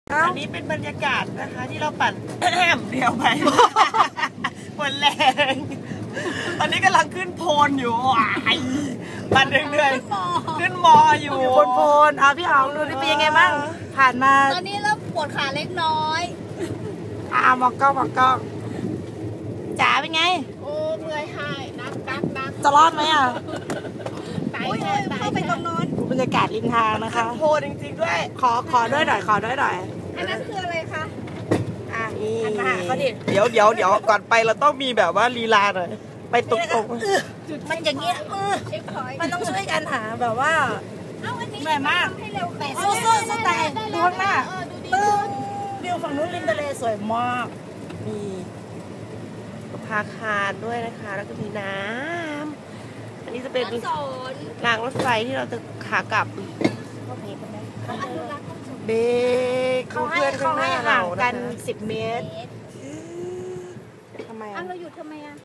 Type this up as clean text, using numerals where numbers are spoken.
อันนี้เป็นบรรยากาศนะคะที่เราปั่น เดียวไปหมดแรง ตอนนี้กำลังขึ้นโพนอยู่ปั่นเรื่อยๆขึ้นมออยู่บนโพนเอาพี่อ๋องดูดิเป็นยังไงบ้างผ่านมาตอนนี้เริ่มปวดขาเล็กน้อยมองกล้องจ๋าเป็นไงโอ้เมื่อยหายนักจะรอดไหมอ่ะเข้าไปตรงโน้นบรรยากาศริมทางนะคะโพจริงๆด้วยขอด้วยหน่อยอันนั้นคืออะไรคะนี่เดี๋ยวก่อนไปเราต้องมีแบบว่าลีลาหน่อยไปตรงมันอย่างเงี้ยมันต้องช่วยกันหาแบบว่าเหนื่อยมากแต่สู้แต่ดูข้างหน้าวิวฝั่งนู้นริมทะเลสวยมากมีพาคารด้วยนะคะแล้วก็มีน้ำอันนี้จะเป็นรางรถไฟที่เราจะขากลับเบรกเขาให้ห่างกัน10 เมตร